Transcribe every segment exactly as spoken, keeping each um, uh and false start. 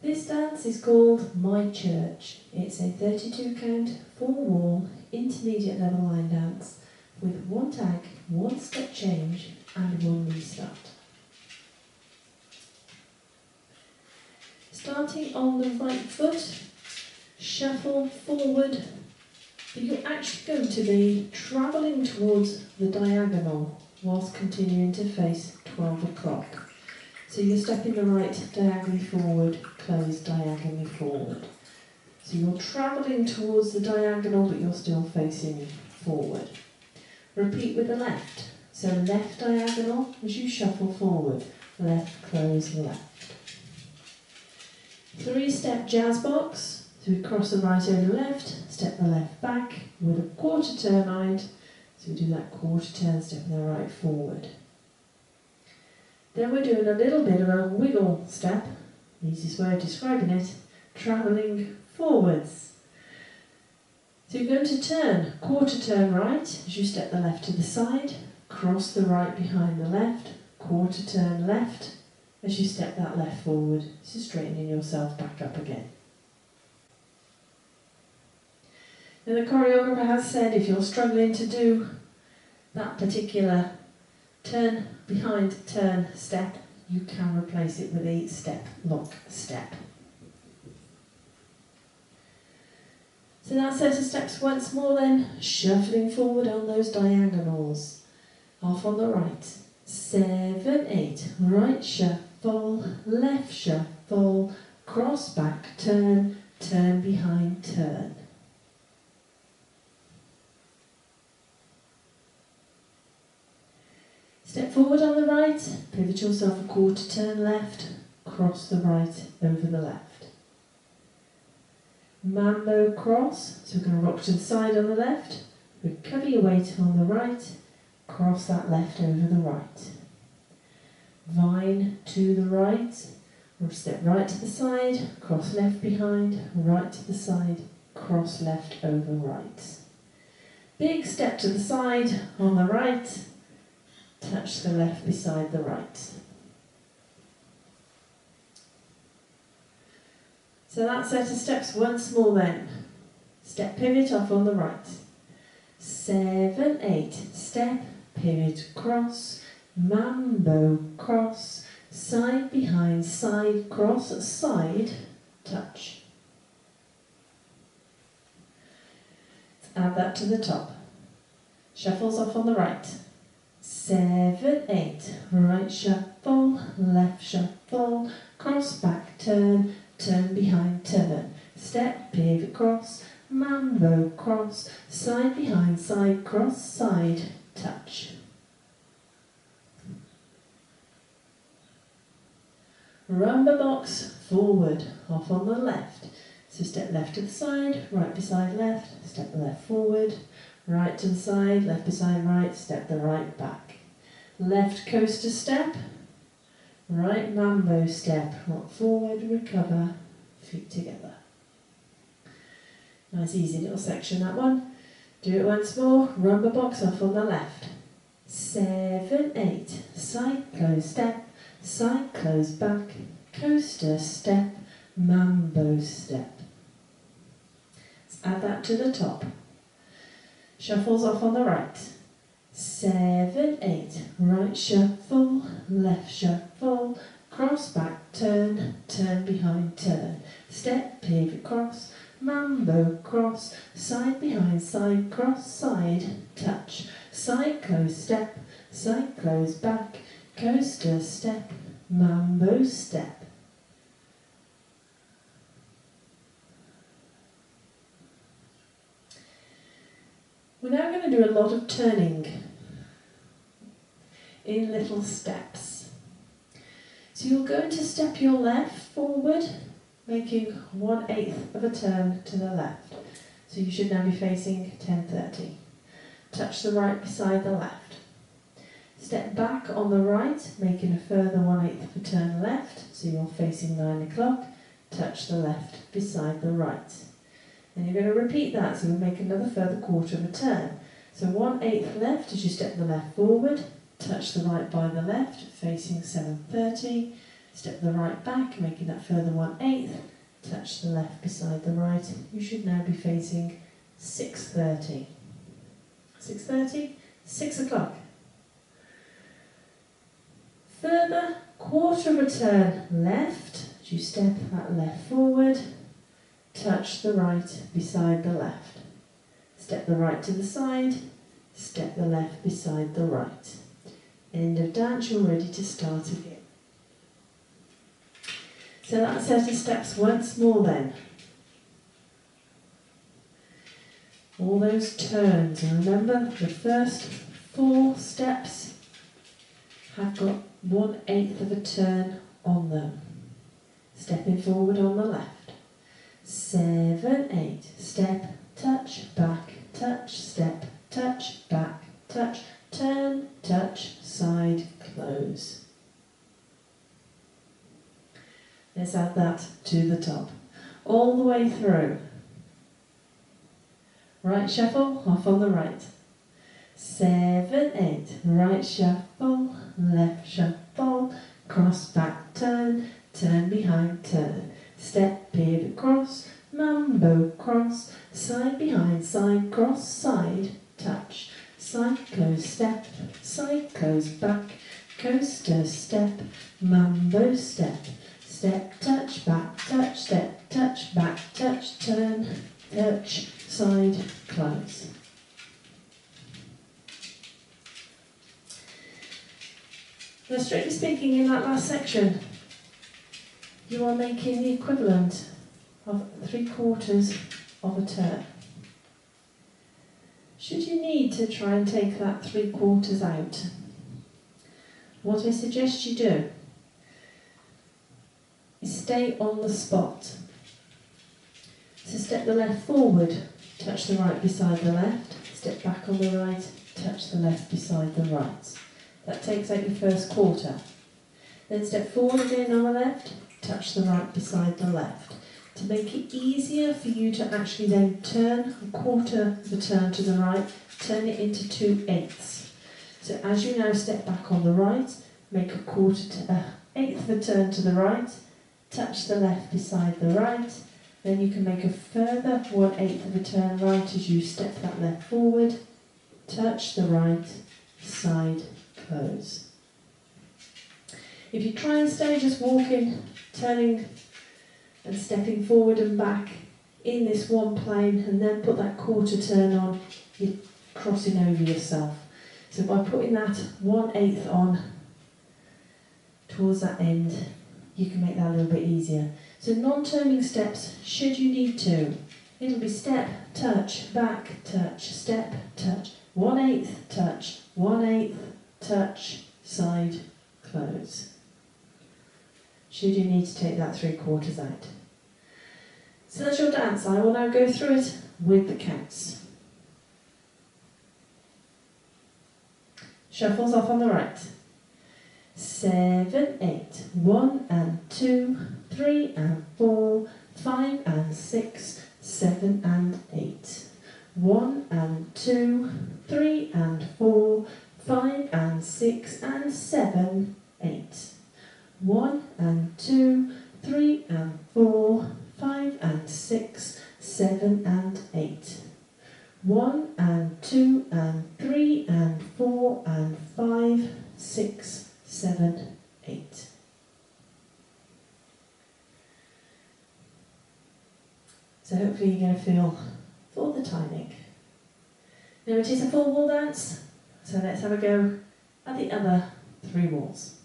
This dance is called My Church. It's a thirty-two count, four wall, intermediate level line dance with one tag, one step change and one restart. Starting on the right foot, shuffle forward, but you're actually going to be travelling towards the diagonal whilst continuing to face twelve o'clock. So you're stepping the right diagonally forward, close diagonally forward. So you're travelling towards the diagonal but you're still facing forward. Repeat with the left. So left diagonal as you shuffle forward, left, close, left. Three step jazz box. So we cross the right over the left, step the left back with a quarter turn right. So we do that quarter turn, step the right forward. Then we're doing a little bit of a wiggle step, the easiest way of describing it, travelling forwards. So you're going to turn, quarter turn right, as you step the left to the side, cross the right behind the left, quarter turn left, as you step that left forward, so straightening yourself back up again. Now the choreographer has said if you're struggling to do that particular turn behind turn step, you can replace it with a step lock step. So that set of steps once more then, shuffling forward on those diagonals. Off on the right. Seven, eight. Right shuffle, left shuffle, cross back turn, turn behind turn. Step forward on the right, pivot yourself a quarter turn left, cross the right over the left. Mambo cross, so we're going to rock to the side on the left, recover your weight on the right, cross that left over the right. Vine to the right, or step right to the side, cross left behind, right to the side, cross left over right. Big step to the side on the right, touch the left beside the right. So that set of steps once more then. Step pivot off on the right. Seven, eight, step, pivot, cross, mambo, cross, side behind, side, cross, side, touch. Let's add that to the top. Shuffles off on the right. Seven, eight, right shuffle, left shuffle, cross back turn, turn behind turn, step, pivot, cross, mambo, cross, side behind, side, cross, side, touch. Rumba box, forward, off on the left. So step left to the side, right beside left, step the left forward, right to the side, left beside right, step the right back. Left coaster step, right mambo step, rock forward, recover, feet together. Nice easy little section that one. Do it once more, rumba box off on the left. Seven, eight, side close step, side close back, coaster step, mambo step. Let's add that to the top. Shuffles off on the right. Seven, eight, right shuffle, left shuffle, cross back turn, turn behind turn, step, pivot, cross, mambo, cross, side behind, side, cross, side, touch, side close step, side close back, coaster step, mambo step. We're now going to do a lot of turning in little steps. So you're going to step your left forward, making one eighth of a turn to the left. So you should now be facing ten thirty. Touch the right beside the left. Step back on the right, making a further one eighth of a turn left, so you're facing nine o'clock. Touch the left beside the right. And you're going to repeat that, so we'll make another further quarter of a turn. So one eighth left as you step the left forward, touch the right by the left, facing seven thirty, Step the right back, making that further one eighth. Touch the left beside the right. You should now be facing six thirty. six thirty, six o'clock. Further, quarter of a turn left. As you step that left forward, touch the right beside the left. Step the right to the side, step the left beside the right. End of dance, you're ready to start again. So that set of steps once more then. All those turns, and remember the first four steps have got one eighth of a turn on them. Stepping forward on the left. Seven, eight, step, touch, back, touch, step, touch, back, touch, turn, touch, side, close. Let's add that to the top. All the way through. Right shuffle, off on the right. Seven, eight, right shuffle, left shuffle, cross, back, turn, turn behind, turn. Step, pivot, cross, mambo, cross, side behind, side, cross, side, touch. Side, close, step, side, close, back, coaster, step, mambo, step. Step, touch, back, touch, step, touch, back, touch, turn, touch, side, close. Now, strictly speaking, in that last section, you are making the equivalent of three quarters of a turn. Should you need to try and take that three quarters out, what I suggest you do is stay on the spot. So step the left forward, touch the right beside the left, step back on the right, touch the left beside the right. That takes out your first quarter. Then step forward again on the left, touch the right beside the left. To make it easier for you to actually then turn a quarter of the turn to the right, turn it into two eighths. So as you now step back on the right, make a quarter to an eighth of a turn to the right, touch the left beside the right, then you can make a further one eighth of a turn right as you step that left forward, touch the right, side, close. If you try and stay just walking, turning and stepping forward and back in this one plane and then put that quarter turn on, you're crossing over yourself. So by putting that one eighth on towards that end, you can make that a little bit easier. So non-turning steps, should you need to, it'll be step, touch, back, touch, step, touch, one eighth, touch, one eighth, touch, side, close. Should you need to take that three quarters out. So that's your dance. I will now go through it with the counts. Shuffles off on the right. Seven, eight, one and two, three and four, five and six, seven and eight. One and two, three and four, five and six and seven, eight. One and two, three and four, five and six, seven and eight. One and two and three and four and five, six, seven, eight. So hopefully you're going to feel for the timing. Now it is a full wall dance, so let's have a go at the other three walls.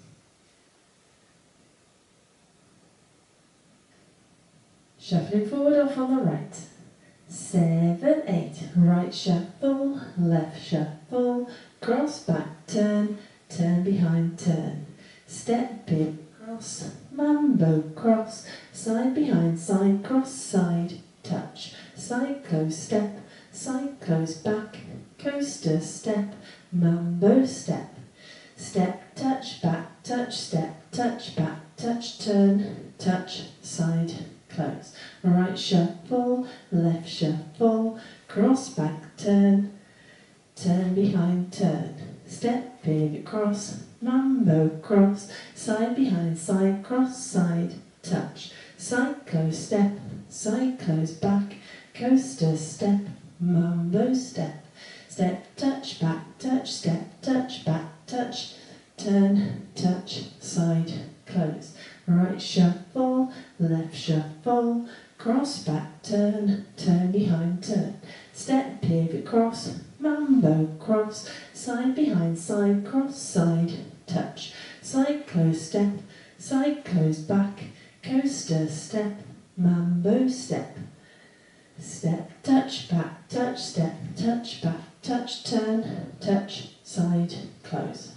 Shuffling forward off on the right. Seven, eight, right shuffle, left shuffle, cross, back, turn, turn behind, turn. Step, pivot, cross, mambo, cross, side behind, side, cross, side, touch. Side, close, step, side, close, back, coaster, step, mambo, step. Step, touch, back, touch, step, touch, back, touch, turn, touch, side, close. Right shuffle, left shuffle, cross, back, turn, turn behind, turn. Step, pivot, cross, mambo, cross, side behind, side cross, side touch, side close step, side close back, coaster step, mambo step, step touch, back touch, step touch, back touch, turn, touch, side close, right shuffle, left shuffle, cross back turn, turn behind turn, step pivot cross, mambo cross, side behind, side cross, side touch, side close step, side close back, coaster step, mambo step, step touch, back touch, step touch, back touch, turn, touch, side close.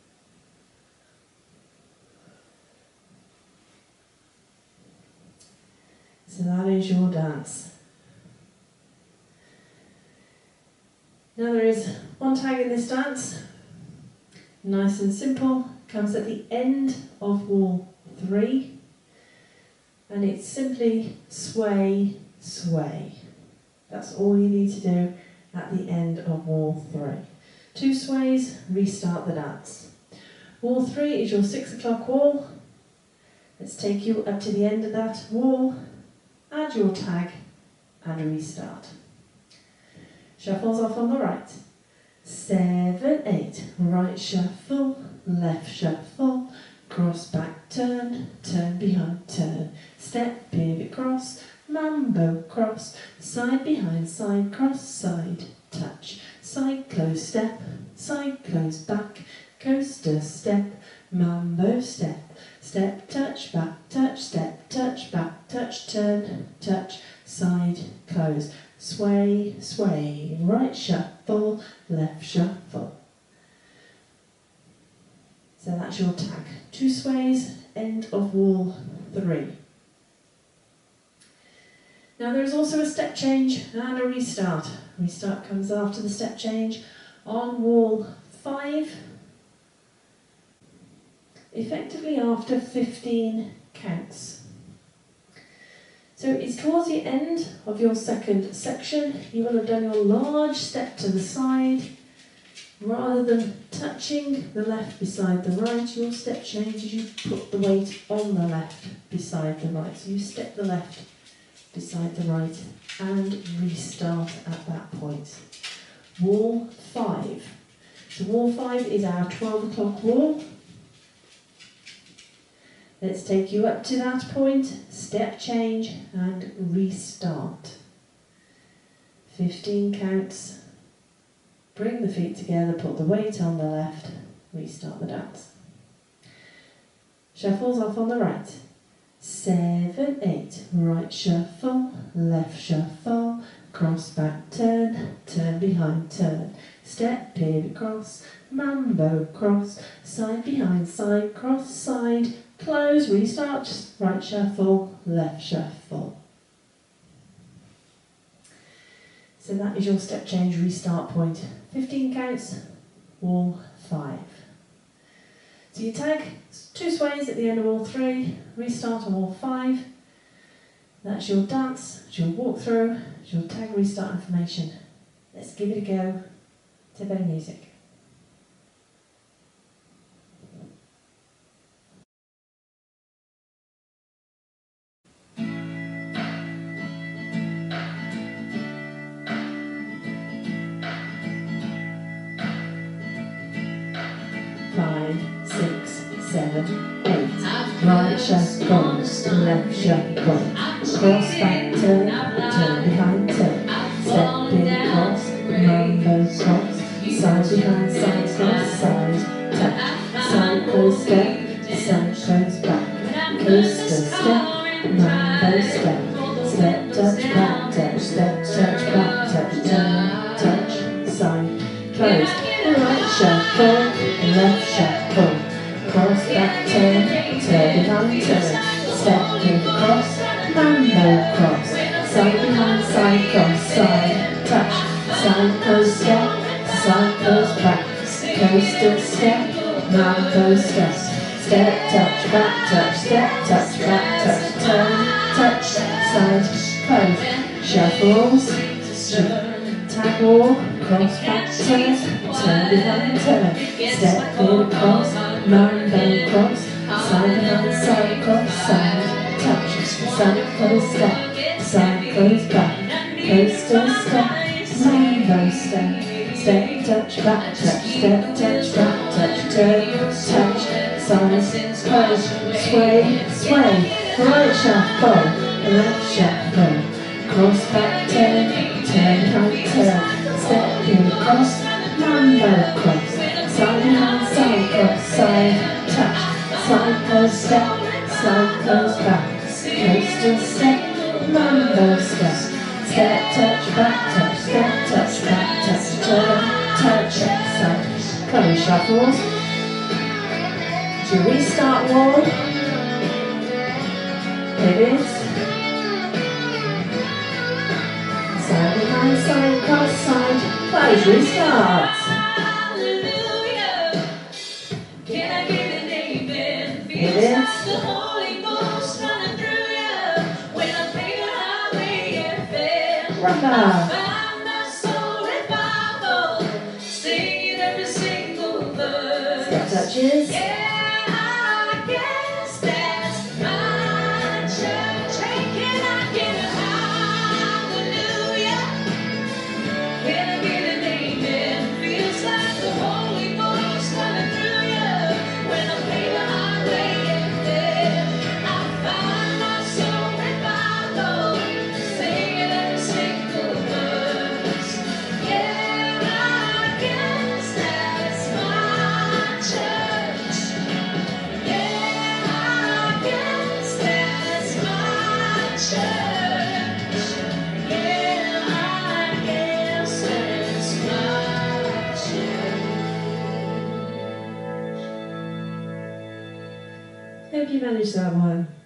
So that is your dance. Now there is one tag in this dance, nice and simple, comes at the end of wall three, and it's simply sway, sway. That's all you need to do at the end of wall three. Two sways, restart the dance. Wall three is your six o'clock wall. Let's take you up to the end of that wall, add your tag and restart. Shuffles off on the right. Seven, eight, right shuffle, left shuffle, cross back turn, turn behind turn, step pivot cross, mambo cross, side behind side cross, side touch, side close step, side close back, coaster step, mambo step, step touch, back touch, step touch, back touch, turn, touch, side close, sway, sway, right shuffle, left shuffle. So that's your tag. Two sways, end of wall three. Now there is also a step change and a restart. Restart comes after the step change on wall five, effectively after fifteen counts. So it's towards the end of your second section. You will have done your large step to the side. Rather than touching the left beside the right, your step change is you put the weight on the left beside the right. So you step the left beside the right and restart at that point. Wall five. So wall five is our twelve o'clock wall. Let's take you up to that point, step change and restart. fifteen counts, bring the feet together, put the weight on the left, restart the dance. Shuffles off on the right. Seven, eight, right shuffle, left shuffle, cross back turn, turn behind turn, step pivot cross, mambo cross, side behind side cross, side close, restart, right shuffle, left shuffle. So that is your step change restart point. fifteen counts, wall five. So you tag two sways at the end of wall three, restart on wall five. That's your dance, it's your walk through, it's your tag restart information. Let's give it a go to a bit of music. Five, six, seven, eight. Right shuffle, left shuffle, cross back turn, turn behind turn, step in cross, mambo cross, side behind side cross, side touch, side close step, side close back, coaster step, mambo step, step touch back touch, step touch back touch, turn touch, side close, right shuffle, left shuffle, cross back turn, turn behind turn, step in cross, mambo cross, side behind side cross, side touch, side close step, side close back, coaster step, mambo step, step touch back touch, step touch back touch, turn touch, side close, shuffles, tag walk, cross back turn, turn behind turn, step in cross, mambo cross, Side behind, side, cross, side, touch, side, close, step, side, close, back, coaster, step, mambo, step, step, touch, back, touch, step, touch, back, touch, turn, touch, side, close, sway, sway, right shaft, bow, left shaft, bow, cross, back, turn, turn, right, turn, step, heel, cross, mambo, cross, side behind, side, cross, side, touch, side, close, step, side, close, back, coaster, step, mambo, step, step, touch, back, touch, step, touch, back, touch, turn, touch, side, close shuffles, to restart wall, pivots, side behind, side, cross, side, close, restarts. Pivots, rocker, step touches, hope you managed that one.